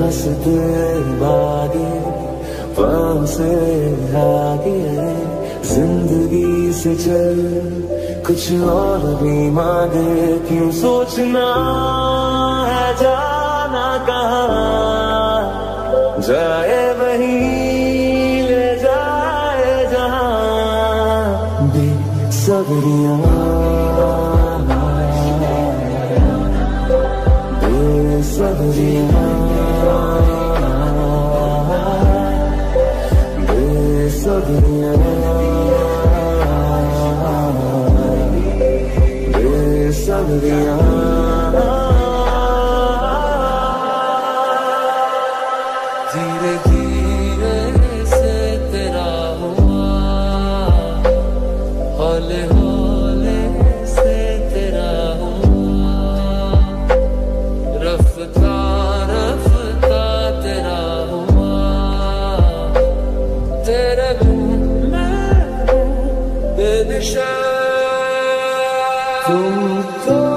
रास्ते भागे पाँव से आगे, जिंदगी से चल कुछ और भी मांगे। क्यों सोचना है जाना कहाँ, जाए वहीं ले जाए जहाँ। बेसब्रियाँ बेसब्रियाँ बेसब्रियाँ बेसब्रियाँ। धीरे धीरे से तेरा हुआ, हौले हौले से तेरा हुआ, रफ्ता रफ्ता तेरा हुआ। तेरे बिन मैं बेनिशा, तुम तो